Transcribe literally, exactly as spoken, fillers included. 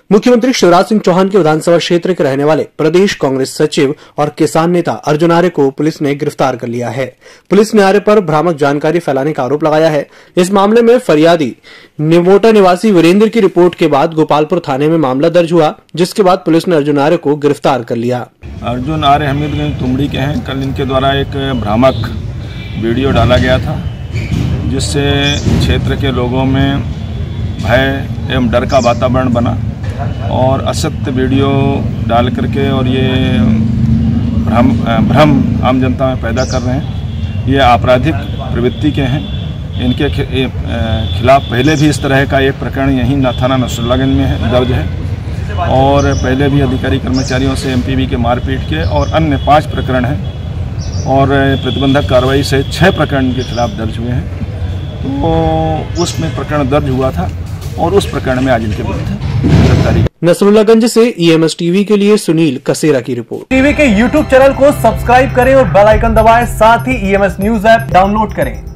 मुख्यमंत्री शिवराज सिंह चौहान के विधानसभा क्षेत्र के रहने वाले प्रदेश कांग्रेस सचिव और किसान नेता अर्जुन आर्य को पुलिस ने गिरफ्तार कर लिया है। पुलिस ने आर्य पर भ्रामक जानकारी फैलाने का आरोप लगाया है। इस मामले में फरियादी निवोटा निवासी वीरेंद्र की रिपोर्ट के बाद गोपालपुर थाने में मामला दर्ज हुआ, जिसके बाद पुलिस ने अर्जुन आर्य को गिरफ्तार कर लिया। अर्जुन आर्य हमीदगंज तुमड़ी के हैं। कल इनके द्वारा एक भ्रामक वीडियो डाला गया था, जिससे क्षेत्र के लोगों में भय एवं डर का वातावरण बना और असत्य वीडियो डाल करके और ये भ्रम भ्रम आम जनता में पैदा कर रहे हैं। ये आपराधिक प्रवृत्ति के हैं। इनके खिलाफ पहले भी इस तरह का एक प्रकरण यहीं थाना नसरुल्लागंज में है, दर्ज है और पहले भी अधिकारी कर्मचारियों से एमपीवी के मारपीट के और अन्य पाँच प्रकरण हैं और प्रतिबंधक कार्रवाई से छः प्रकरण के खिलाफ दर्ज हुए हैं। तो उसमें प्रकरण दर्ज हुआ था और उस प्रकरण में आज इनके विरुद्ध गिरफ्तारी। नसरुल्लागंज से ईएमएस टीवी के लिए सुनील कसेरा की रिपोर्ट। टीवी के यूट्यूब चैनल को सब्सक्राइब करें और बेल आइकन दबाएं, साथ ही ईएमएस न्यूज ऐप डाउनलोड करें।